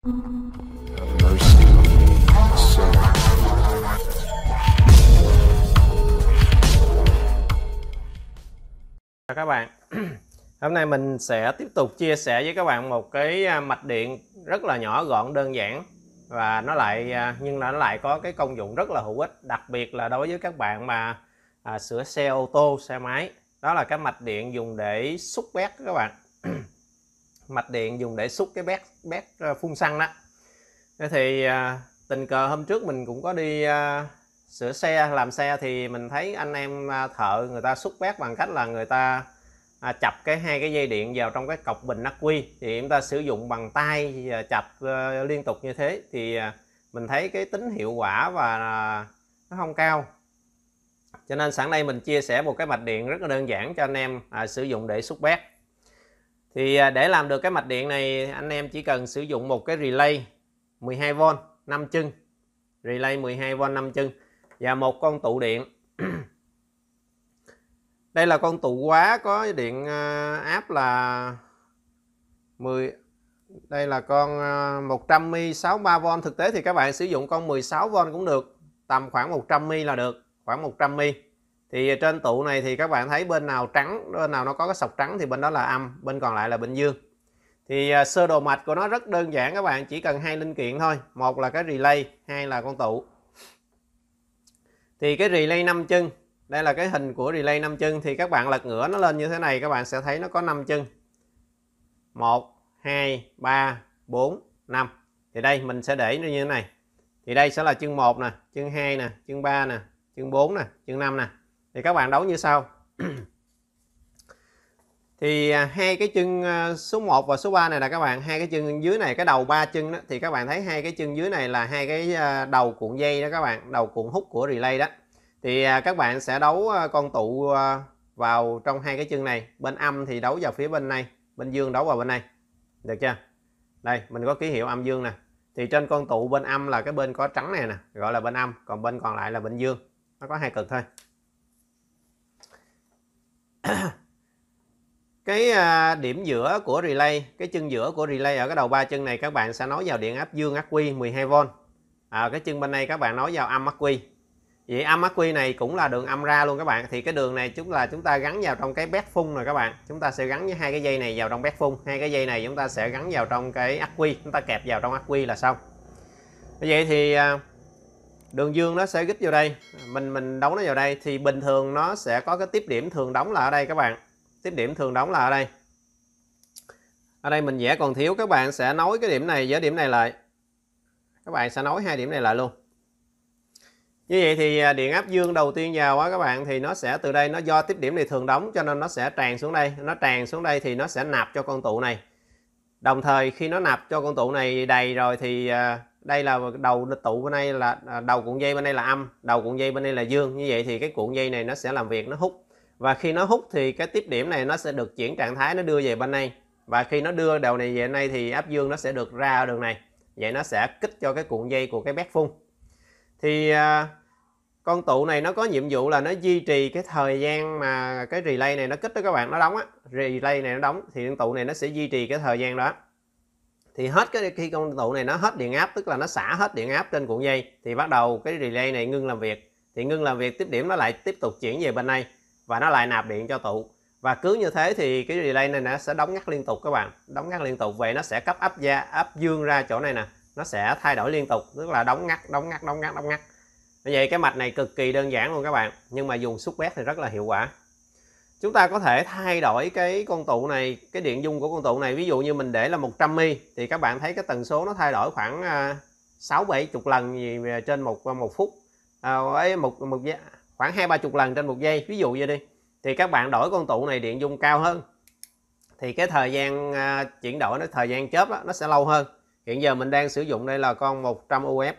Mercy on me, sinner. Chào các bạn. Hôm nay mình sẽ tiếp tục chia sẻ với các bạn một cái mạch điện rất là nhỏ gọn đơn giản, và nó lại có cái công dụng rất là hữu ích, đặc biệt là đối với các bạn mà sửa xe ô tô, xe máy. Đó là cái mạch điện dùng để xúc bét các bạn. Mạch điện dùng để xúc cái bét phun xăng đó. Thế thì tình cờ hôm trước mình cũng có đi sửa xe, làm xe, thì mình thấy anh em thợ người ta xúc bét bằng cách là người ta chập hai cái dây điện vào trong cái cọc bình ắc quy. Thì chúng ta sử dụng bằng tay chập liên tục như thế thì mình thấy cái tính hiệu quả và nó không cao. Cho nên sẵn đây mình chia sẻ một cái mạch điện rất là đơn giản cho anh em sử dụng để xúc bét. Thì để làm được cái mạch điện này, anh em chỉ cần sử dụng một cái relay 12V 5 chân, relay 12V 5 chân và một con tụ điện. Đây là con tụ quá có điện áp là 10. Đây là con 100mA 63V. Thực tế thì các bạn sử dụng con 16V cũng được, tầm khoảng 100mA là được, khoảng 100mA. Thì trên tụ này thì các bạn thấy bên nào trắng, bên nào nó có cái sọc trắng thì bên đó là âm, bên còn lại là bên dương. Thì sơ đồ mạch của nó rất đơn giản các bạn, chỉ cần hai linh kiện thôi, một là cái relay, hai là con tụ. Thì cái relay 5 chân, đây là cái hình của relay 5 chân, thì các bạn lật ngửa nó lên như thế này, các bạn sẽ thấy nó có 5 chân. 1 2 3 4 5. Thì đây mình sẽ để nó như thế này. Thì đây sẽ là chân 1 nè, chân 2 nè, chân 3 nè, chân 4 nè, chân 5 nè. Thì các bạn đấu như sau. Thì hai cái chân số 1 và số 3 này là các bạn, hai cái chân dưới này, cái đầu 3 chân đó, thì các bạn thấy hai cái chân dưới này là hai cái đầu cuộn dây đó các bạn, đầu cuộn hút của relay đó. Thì các bạn sẽ đấu con tụ vào trong hai cái chân này, bên âm thì đấu vào phía bên này, bên dương đấu vào bên này. Được chưa? Đây mình có ký hiệu âm dương nè. Thì trên con tụ bên âm là cái bên có trắng này nè, gọi là bên âm, còn bên còn lại là bên dương. Nó có hai cực thôi. Cái điểm giữa của relay, cái chân giữa của relay ở cái đầu 3 chân này, các bạn sẽ nối vào điện áp dương ắc quy 12V. Cái chân bên này các bạn nối vào âm ắc quy. Vậy âm ắc quy này cũng là đường âm ra luôn các bạn. Thì cái đường này chúng ta gắn vào trong cái bét phun rồi các bạn. Chúng ta sẽ gắn với hai cái dây này vào trong bét phun. Hai cái dây này chúng ta sẽ gắn vào trong cái ắc quy, chúng ta kẹp vào trong ắc quy là xong. Vậy thì đường dương nó sẽ gích vào đây, mình đấu nó vào đây. Thì bình thường nó sẽ có cái tiếp điểm thường đóng là ở đây các bạn. Tiếp điểm thường đóng là ở đây. Ở đây mình vẽ còn thiếu, các bạn sẽ nối cái điểm này với điểm này lại. Các bạn sẽ nối hai điểm này lại luôn. Như vậy thì điện áp dương đầu tiên vào á các bạn, thì nó sẽ từ đây, nó do tiếp điểm này thường đóng cho nên nó sẽ tràn xuống đây. Nó tràn xuống đây thì nó sẽ nạp cho con tụ này. Đồng thời khi nó nạp cho con tụ này đầy rồi thì đây là đầu tụ bên đây, là đầu cuộn dây bên đây là âm, đầu cuộn dây bên đây là dương. Như vậy thì cái cuộn dây này nó sẽ làm việc, nó hút. Và khi nó hút thì cái tiếp điểm này nó sẽ được chuyển trạng thái, nó đưa về bên đây. Và khi nó đưa đầu này về bên đây thì áp dương nó sẽ được ra ở đường này. Vậy nó sẽ kích cho cái cuộn dây của cái bét phun. Thì con tụ này nó có nhiệm vụ là nó duy trì cái thời gian mà cái relay này nó kích đó các bạn, nó đóng á. Relay này nó đóng thì con tụ này nó sẽ duy trì cái thời gian đó. Thì khi con tụ này nó hết điện áp, tức là nó xả hết điện áp trên cuộn dây, thì bắt đầu cái relay này ngưng làm việc. Thì ngưng làm việc, tiếp điểm nó lại tiếp tục chuyển về bên đây và nó lại nạp điện cho tụ. Và cứ như thế thì cái relay này nó sẽ đóng ngắt liên tục các bạn, đóng ngắt liên tục. Vậy nó sẽ cấp áp dương ra chỗ này nè, nó sẽ thay đổi liên tục, tức là đóng ngắt. Như vậy cái mạch này cực kỳ đơn giản luôn các bạn, nhưng mà dùng xúc bét thì rất là hiệu quả. Chúng ta có thể thay đổi cái con tụ này, cái điện dung của con tụ này. Ví dụ như mình để là 100mA thì các bạn thấy cái tần số nó thay đổi khoảng 6-70 lần gì trên một phút, khoảng 2-30 lần trên một giây, ví dụ vậy đi. Thì các bạn đổi con tụ này điện dung cao hơn thì cái thời gian chuyển đổi, nó thời gian chớp đó, nó sẽ lâu hơn. Hiện giờ mình đang sử dụng đây là con 100UF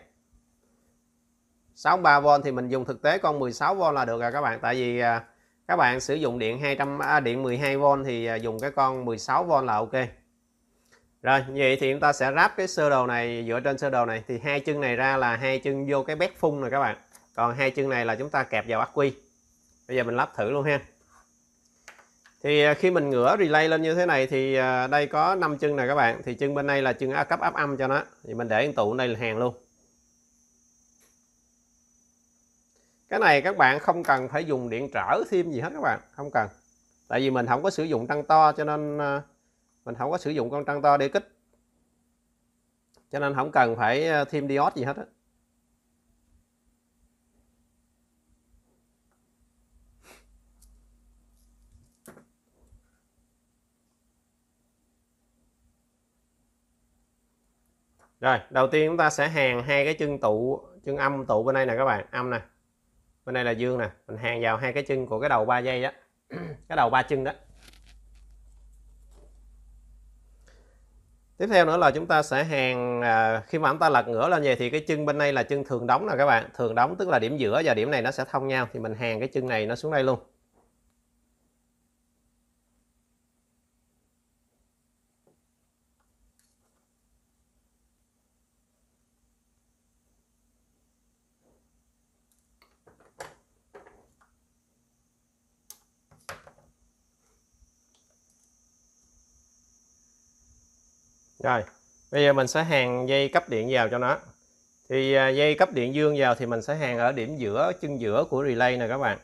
63V, thì mình dùng thực tế con 16V là được rồi các bạn. Tại vì các bạn sử dụng điện 12V thì dùng cái con 16V là ok. Rồi, vậy thì chúng ta sẽ ráp cái sơ đồ này. Dựa trên sơ đồ này thì hai chân này ra là hai chân vô cái bét phun rồi các bạn. Còn hai chân này là chúng ta kẹp vào ắc quy. Bây giờ mình lắp thử luôn ha. Thì khi mình ngửa relay lên như thế này thì đây có 5 chân này các bạn, thì chân bên đây là chân cấp áp âm cho nó, thì mình để tụ đây là hàng luôn. Cái này các bạn không cần phải dùng điện trở thêm gì hết các bạn, không cần, tại vì mình không có sử dụng trăng to, cho nên mình không có sử dụng con trăng to để kích, cho nên không cần phải thêm diode gì hết á. Rồi, đầu tiên chúng ta sẽ hàn hai cái chân âm tụ bên đây nè các bạn, âm nè. Bên đây là dương nè, mình hàn vào hai cái chân của cái đầu 3 dây đó. Cái đầu 3 chân đó. Tiếp theo nữa là chúng ta sẽ hàn khi mà chúng ta lật ngửa lên vậy thì cái chân bên đây là chân thường đóng nè các bạn. Thường đóng tức là điểm giữa và điểm này nó sẽ thông nhau, thì mình hàn cái chân này nó xuống đây luôn. Rồi, bây giờ mình sẽ hàn dây cấp điện vào cho nó. Thì dây cấp điện dương vào thì mình sẽ hàn ở điểm giữa, chân giữa của relay nè các bạn.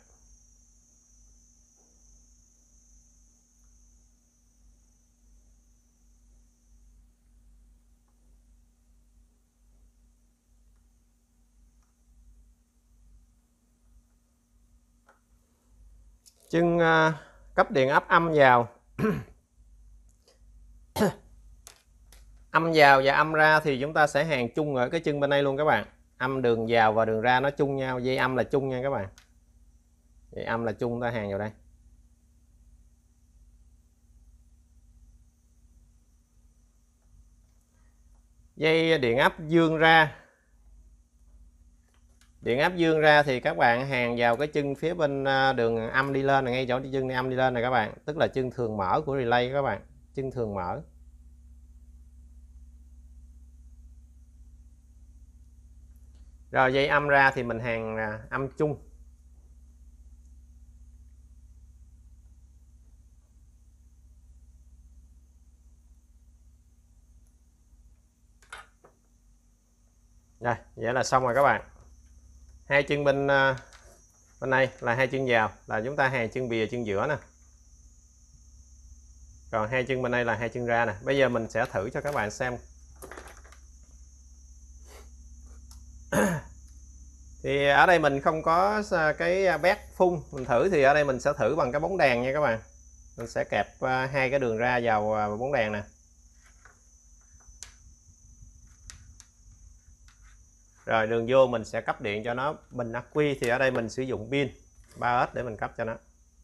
Chân cấp điện áp âm vào. Âm vào và âm ra thì chúng ta sẽ hàn chung ở cái chân bên đây luôn các bạn. Âm đường vào và đường ra nó chung nhau, dây âm là chung nha các bạn. Dây âm là chung, ta hàn vào đây. Dây điện áp dương ra. Điện áp dương ra thì các bạn hàn vào cái chân phía bên đường âm đi lên, ngay chỗ chân âm đi lên này các bạn, tức là chân thường mở của relay các bạn, chân thường mở. Rồi dây âm ra thì mình hàn âm chung. Rồi, vậy là xong rồi các bạn. Hai chân bên này là hai chân vào, là chúng ta hàn chân bìa chân giữa nè. Còn hai chân bên đây là hai chân ra nè. Bây giờ mình sẽ thử cho các bạn xem. Thì ở đây mình không có cái bét phun, mình thử thì ở đây mình sẽ thử bằng cái bóng đèn nha các bạn. Mình sẽ kẹp hai cái đường ra vào bóng đèn nè. Rồi đường vô mình sẽ cấp điện cho nó bình ắc quy, thì ở đây mình sử dụng pin 3S để mình cấp cho nó.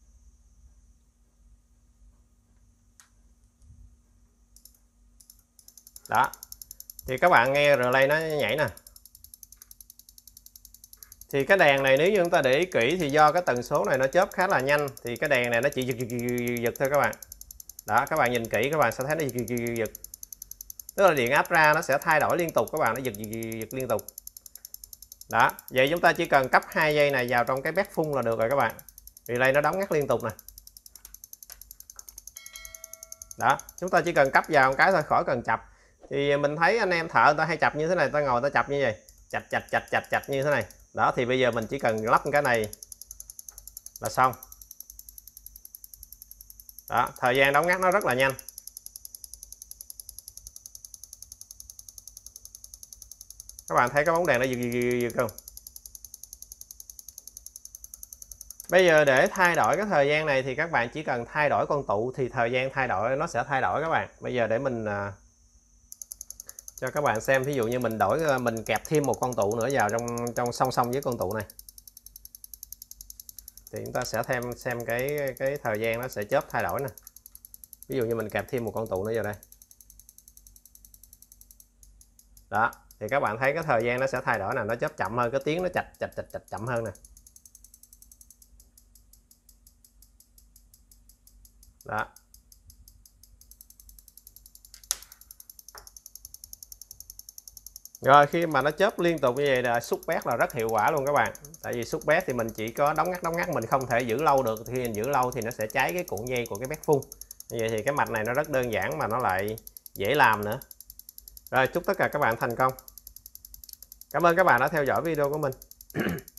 Đó. Thì các bạn nghe relay nó nhảy nè. Thì cái đèn này nếu như chúng ta để ý kỹ thì do cái tần số này nó chớp khá là nhanh, thì cái đèn này nó chỉ giật thôi các bạn. Đó, các bạn nhìn kỹ các bạn sẽ thấy nó giật. Tức là điện áp ra nó sẽ thay đổi liên tục các bạn, nó giật liên tục. Đó, vậy chúng ta chỉ cần cấp hai dây này vào trong cái bét phun là được rồi các bạn. Relay nó đóng ngắt liên tục nè. Đó, chúng ta chỉ cần cấp vào một cái thôi, khỏi cần chập. Thì mình thấy anh em thợ người ta hay chập như thế này, ta ngồi ta chập như vậy, chặt như thế này. Đó, thì bây giờ mình chỉ cần lắp cái này là xong. Đó, thời gian đóng ngắt nó rất là nhanh. Các bạn thấy cái bóng đèn nó giật không? Bây giờ để thay đổi cái thời gian này thì các bạn chỉ cần thay đổi con tụ thì thời gian thay đổi nó sẽ thay đổi các bạn. Bây giờ để mình cho các bạn xem, ví dụ như mình kẹp thêm một con tụ nữa vào trong song song với con tụ này. Thì chúng ta sẽ xem cái thời gian nó sẽ chớp thay đổi nè. Ví dụ như mình kẹp thêm một con tụ nữa vào đây. Đó, thì các bạn thấy cái thời gian nó sẽ thay đổi nè, nó chớp chậm hơn, cái tiếng nó chạch chậm hơn nè. Đó. Rồi khi mà nó chớp liên tục như vậy là xúc bét là rất hiệu quả luôn các bạn. Tại vì xúc bét thì mình chỉ có đóng ngắt mình không thể giữ lâu được, khi mình giữ lâu thì nó sẽ cháy cái cuộn dây của cái bét phun. Như vậy thì cái mạch này nó rất đơn giản mà nó lại dễ làm nữa. Rồi chúc tất cả các bạn thành công. Cảm ơn các bạn đã theo dõi video của mình.